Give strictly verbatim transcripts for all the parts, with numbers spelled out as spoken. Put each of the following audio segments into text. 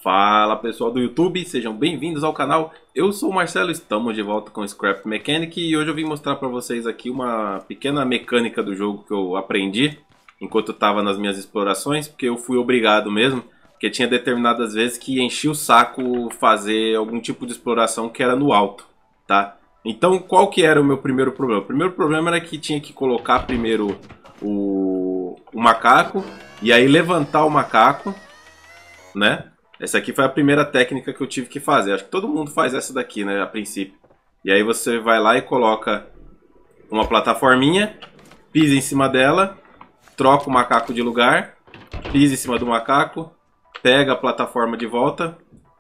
Fala pessoal do YouTube, sejam bem-vindos ao canal. Eu sou o Marcelo, estamos de volta com Scrap Mechanic e hoje eu vim mostrar para vocês aqui uma pequena mecânica do jogo que eu aprendi enquanto eu estava nas minhas explorações, porque eu fui obrigado mesmo, porque tinha determinadas vezes que enchia o saco fazer algum tipo de exploração que era no alto, tá? Então qual que era o meu primeiro problema? O primeiro problema era que tinha que colocar primeiro o, o macaco e aí levantar o macaco, né? Essa aqui foi a primeira técnica que eu tive que fazer. Acho que todo mundo faz essa daqui, né, a princípio. E aí você vai lá e coloca uma plataforminha, pisa em cima dela, troca o macaco de lugar, pisa em cima do macaco, pega a plataforma de volta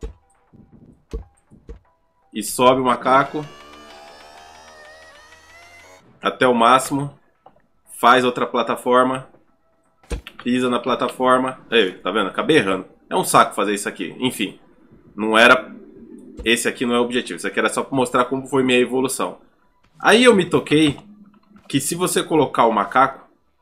e sobe o macaco até o máximo, faz outra plataforma, pisa na plataforma. Aí, tá vendo? Acabei errando. É um saco fazer isso aqui. Enfim, não era... Esse aqui não é o objetivo. Isso aqui era só para mostrar como foi minha evolução. Aí eu me toquei que se você colocar o macaco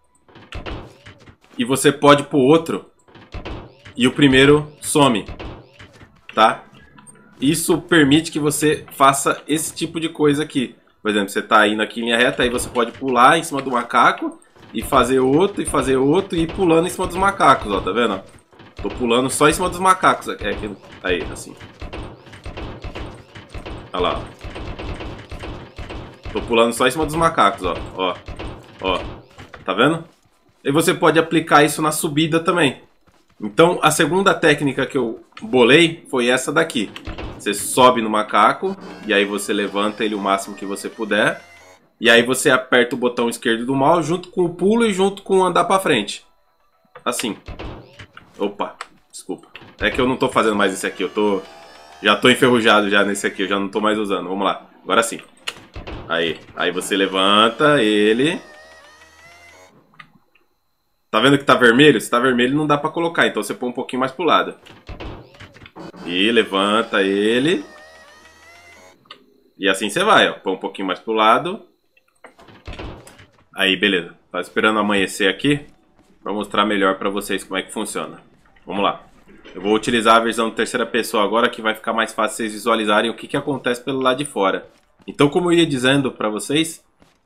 e você pode pôr outro e o primeiro some, tá? Isso permite que você faça esse tipo de coisa aqui. Por exemplo, você tá indo aqui em linha reta, aí você pode pular em cima do macaco e fazer outro, e fazer outro, e ir pulando em cima dos macacos, ó, tá vendo? Tô pulando só em cima dos macacos. É aquilo. Aí, assim. Olha lá. Tô pulando só em cima dos macacos, ó. Ó. Ó. Tá vendo? E você pode aplicar isso na subida também. Então, a segunda técnica que eu bolei foi essa daqui. Você sobe no macaco, e aí você levanta ele o máximo que você puder. E aí você aperta o botão esquerdo do mouse junto com o pulo e junto com o andar pra frente. Assim. Opa, desculpa. É que eu não tô fazendo mais esse aqui, eu tô... Já tô enferrujado já nesse aqui, eu já não tô mais usando. Vamos lá, agora sim. Aí, aí você levanta ele. Tá vendo que tá vermelho? Se tá vermelho não dá pra colocar, então você põe um pouquinho mais pro lado. E levanta ele. E assim você vai, ó. Põe um pouquinho mais pro lado. Aí, beleza. Tá esperando amanhecer aqui para mostrar melhor para vocês como é que funciona. Vamos lá. Eu vou utilizar a versão de terceira pessoa agora, que vai ficar mais fácil vocês visualizarem o que, que acontece pelo lado de fora. Então, como eu ia dizendo para vocês,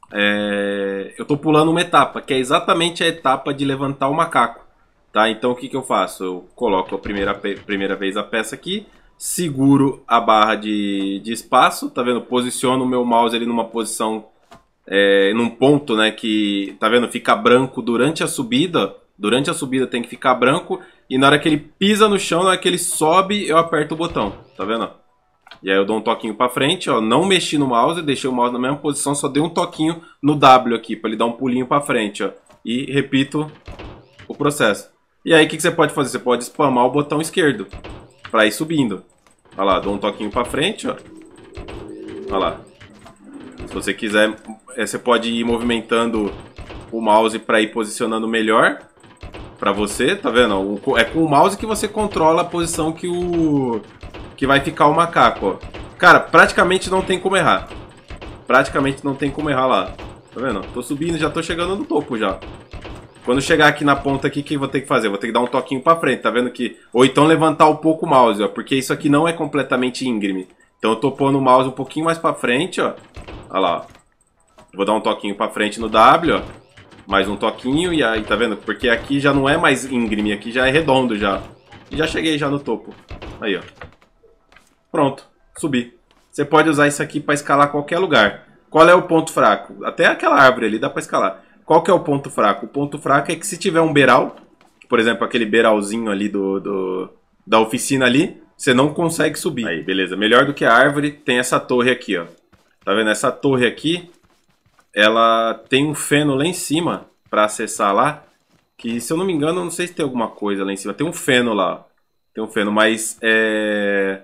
é... eu estou pulando uma etapa, que é exatamente a etapa de levantar o macaco. Tá? Então, o que, que eu faço? Eu coloco a primeira, pe... primeira vez a peça aqui, seguro a barra de, de espaço, tá vendo? Posiciono o meu mouse ali numa posição... É, num ponto, né, que, tá vendo, fica branco durante a subida. Durante a subida tem que ficar branco. E na hora que ele pisa no chão, na hora que ele sobe, eu aperto o botão, tá vendo? E aí eu dou um toquinho pra frente, ó, não mexi no mouse, deixei o mouse na mesma posição, só dei um toquinho no W aqui, pra ele dar um pulinho pra frente, ó. E repito o processo. E aí o que, que você pode fazer? Você pode spamar o botão esquerdo pra ir subindo. Olha lá, dou um toquinho pra frente, ó. Olha lá. Se você quiser, você pode ir movimentando o mouse para ir posicionando melhor para você, tá vendo? É com o mouse que você controla a posição que o que vai ficar o macaco, ó. Cara, praticamente não tem como errar. Praticamente não tem como errar lá. Tá vendo? Tô subindo, já tô chegando no topo já. Quando chegar aqui na ponta aqui, o que eu vou ter que fazer? Vou ter que dar um toquinho para frente, tá vendo que? Ou então levantar um pouco o mouse, ó, porque isso aqui não é completamente íngreme. Então eu tô pondo o mouse um pouquinho mais para frente, ó. Olha lá, ó. Vou dar um toquinho pra frente no W, ó. Mais um toquinho e aí, tá vendo? Porque aqui já não é mais íngreme, aqui já é redondo já. E já cheguei já no topo. Aí, ó. Pronto, subi. Você pode usar isso aqui pra escalar qualquer lugar. Qual é o ponto fraco? Até aquela árvore ali dá pra escalar. Qual que é o ponto fraco? O ponto fraco é que se tiver um beiral, por exemplo, aquele beiralzinho ali do, do da oficina ali, você não consegue subir. Aí, beleza. Melhor do que a árvore, tem essa torre aqui, ó. Tá vendo? Essa torre aqui, ela tem um feno lá em cima para acessar lá. Que, se eu não me engano, eu não sei se tem alguma coisa lá em cima. Tem um feno lá. Tem um feno, mas é...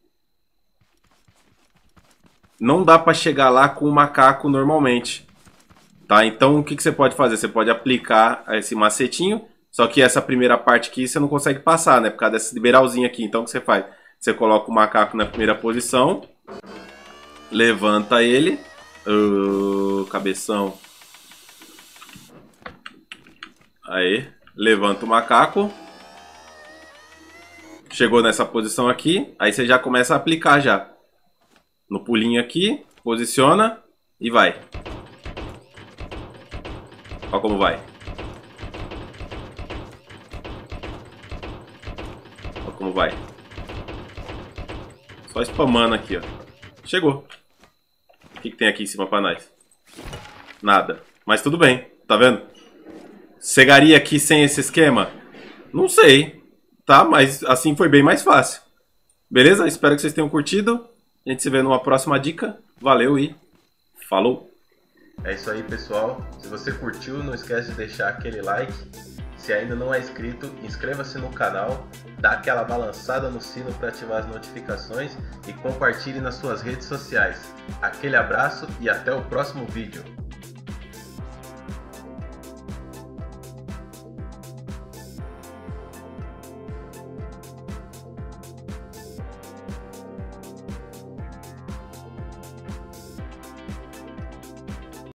não dá para chegar lá com o macaco normalmente. Tá? Então, o que, que você pode fazer? Você pode aplicar esse macetinho. Só que essa primeira parte aqui você não consegue passar, né? Por causa desse beiralzinho aqui. Então, o que você faz? Você coloca o macaco na primeira posição. Levanta ele. Uh, cabeção. Aí. Levanta o macaco. Chegou nessa posição aqui, aí você já começa a aplicar já. No pulinho aqui, posiciona e vai. Olha como vai. Olha como vai. Só spamando aqui, ó. Chegou. O que, que tem aqui em cima pra nós? Nada. Mas tudo bem, tá vendo? Cegaria aqui sem esse esquema? Não sei. Tá, mas assim foi bem mais fácil. Beleza? Espero que vocês tenham curtido. A gente se vê numa próxima dica. Valeu e falou! É isso aí, pessoal. Se você curtiu, não esquece de deixar aquele like. Se ainda não é inscrito, inscreva-se no canal, dá aquela balançada no sino para ativar as notificações e compartilhe nas suas redes sociais. Aquele abraço e até o próximo vídeo.